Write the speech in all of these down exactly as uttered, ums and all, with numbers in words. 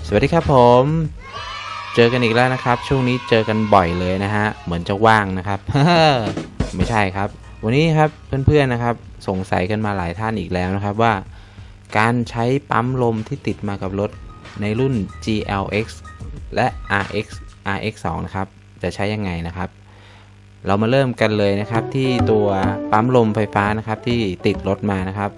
สวัสดีครับผมเจอกันอีกแล้วนะครับช่วงนี้เจอกันบ่อยเลยนะฮะเหมือนจะว่างนะครับ ไม่ใช่ครับวันนี้ครับเพื่อนๆนะครับสงสัยกันมาหลายท่านอีกแล้วนะครับว่าการใช้ปั๊มลมที่ติดมากับรถในรุ่น จี แอล เอ็กซ์ และ อาร์ เอ็กซ์ อาร์ เอ็กซ์ สอง นะครับจะใช้ยังไงนะครับเรามาเริ่มกันเลยนะครับที่ตัวปั๊มลมไฟฟ้านะครับที่ติดรถมานะครับ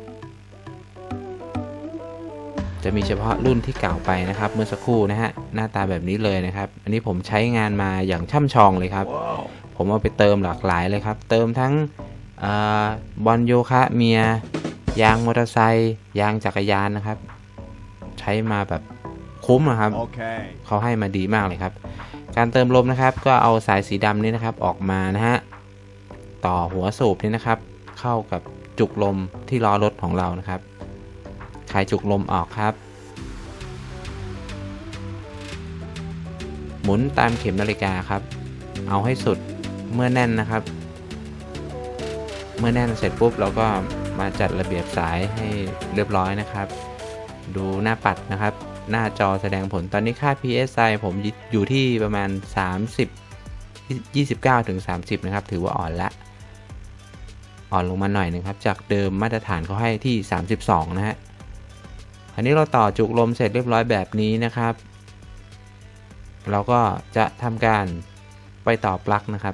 จะมีเฉพาะรุ่นที่เก่าไปนะครับเมื่อสักครู่นะฮะหน้าตาแบบนี้เลยนะครับอันนี้ผมใช้งานมาอย่างช่ำชองเลยครับ wow. ผมเอาไปเติมหลากหลายเลยครับเติมทั้งบอลโยคะเมียยางมอเตอร์ไซค์ยางจักรยานนะครับใช้มาแบบคุ้มนะครับ okay. เขาให้มาดีมากเลยครับการเติมลมนะครับก็เอาสายสีดำนี้นะครับออกมานะฮะต่อหัวสูบนี้นะครับเข้ากับจุกลมที่ล้อรถของเรานะครับคลายจุกลมออกครับหมุนตามเข็มนาฬิกาครับเอาให้สุดเมื่อแน่นนะครับเมื่อแน่นเสร็จปุ๊บเราก็มาจัดระเบียบสายให้เรียบร้อยนะครับดูหน้าปัดนะครับหน้าจอแสดงผลตอนนี้ค่า พี เอส ไอ ผมอยู่ที่ประมาณสามสิบ ยี่สิบเก้าถึงสามสิบนะครับถือว่าอ่อนละอ่อนลงมาหน่อยนึงครับจากเดิมมาตรฐานเขาให้ที่สามสิบสองนะฮะอันนี้เราต่อจุกลมเสร็จเรียบร้อยแบบนี้นะครับเราก็จะทำการไปต่อปลั๊กนะครับ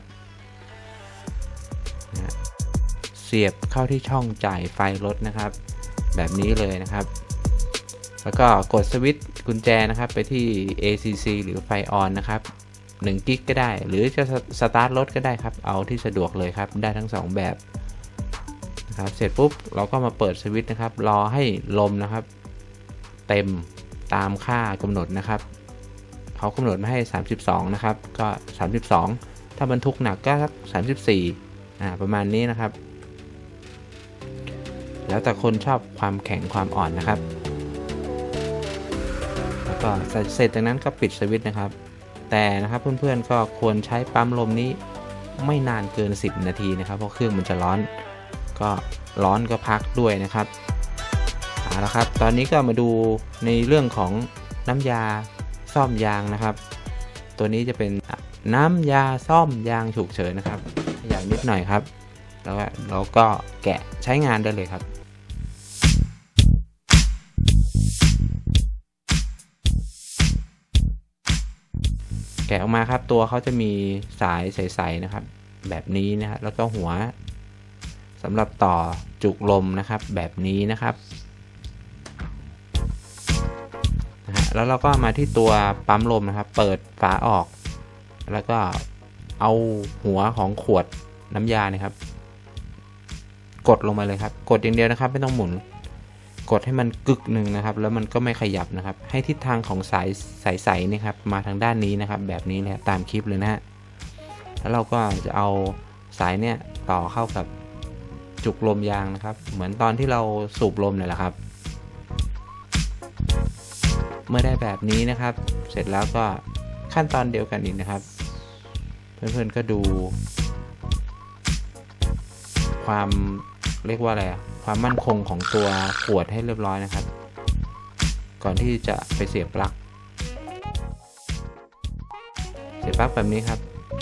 เสียบเข้าที่ช่องจ่ายไฟรถนะครับแบบนี้เลยนะครับแล้วก็กดสวิตช์กุญแจนะครับไปที่ เอ ซี ซี หรือไฟออนนะครับหนึ่งกิกก็ได้หรือจะสตาร์ทรถก็ได้ครับเอาที่สะดวกเลยครับได้ทั้งสองแบบนะครับเสร็จปุ๊บเราก็มาเปิดสวิตช์นะครับรอให้ลมนะครับเต็มตามค่ากำหนดนะครับเขากำหนดมาให้สามสิบสองนะครับก็สามสิบสองถ้าบรรทุกหนักก็สักสามสิบสี่อ่าประมาณนี้นะครับแล้วแต่คนชอบความแข็งความอ่อนนะครับแล้วก็เสร็จจากนั้นก็ปิดสวิตช์นะครับแต่นะครับเพื่อนๆก็ควรใช้ปั๊มลมนี้ไม่นานเกินสิบนาทีนะครับเพราะเครื่องมันจะร้อนก็ร้อนก็พักด้วยนะครับเอาละครับตอนนี้ก็มาดูในเรื่องของน้ำยาซ่อมยางนะครับตัวนี้จะเป็นน้ำยาซ่อมยางฉุกเฉินนะครับอย่างนิดหน่อยครับแล้วเราก็แกะใช้งานได้เลยครับแกะออกมาครับตัวเขาจะมีสายใสๆนะครับแบบนี้นะฮะแล้วก็หัวสำหรับต่อจุกลมนะครับแบบนี้นะครับแล้วเราก็มาที่ตัวปั๊มลมนะครับเปิดฝาออกแล้วก็เอาหัวของขวดน้ำยาเนี่ยครับกดลงมาเลยครับกดอย่างเดียวนะครับไม่ต้องหมุนกดให้มันกึกหนึ่งนะครับแล้วมันก็ไม่ขยับนะครับให้ทิศทางของสายใสๆนี่ครับมาทางด้านนี้นะครับแบบนี้เลยตามคลิปเลยนะฮะแล้วเราก็จะเอาสายเนี่ยต่อเข้ากับจุกลมยางนะครับเหมือนตอนที่เราสูบลมเนี่ยแหละครับเมื่อได้แบบนี้นะครับเสร็จแล้วก็ขั้นตอนเดียวกันอีกนะครับเพื่อนๆก็ดูความเรียกว่าอะไรอะความมั่นคงของตัวขวดให้เรียบร้อยนะครับก่อนที่จะไปเสียบปลั๊กเสียบปลั๊กแบบนี้ครับ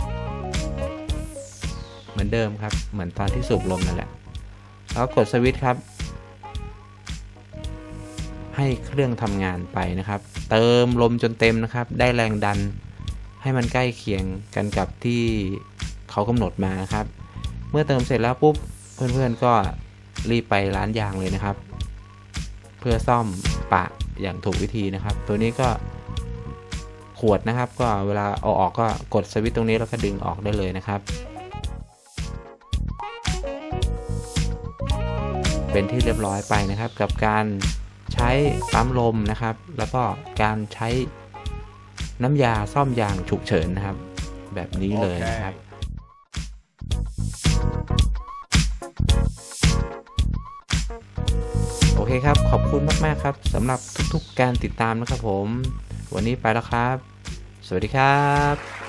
เหมือนเดิมครับเหมือนตอนที่สูบลมนั่นแหละแล้วกดสวิตช์ครับให้เครื่องทำงานไปนะครับเติมลมจนเต็มนะครับได้แรงดันให้มันใกล้เคียงกันกับที่เขากำหนดมานะครับเมื่อเติมเสร็จแล้วปุ๊บเพื่อนๆก็รีบไปร้านยางเลยนะครับเพื่อซ่อมปะอย่างถูกวิธีนะครับตัวนี้ก็ขวดนะครับก็เวลาเอาออกก็กดสวิตช์ตรงนี้แล้วก็ดึงออกได้เลยนะครับเป็นที่เรียบร้อยไปนะครับกับการใช้ปั๊มลมนะครับแล้วก็การใช้น้ำยาซ่อมยางฉุกเฉินนะครับแบบนี้เลยนะครับโอเคครับขอบคุณมากๆครับสำหรับทุกๆการติดตามนะครับผมวันนี้ไปแล้วครับสวัสดีครับ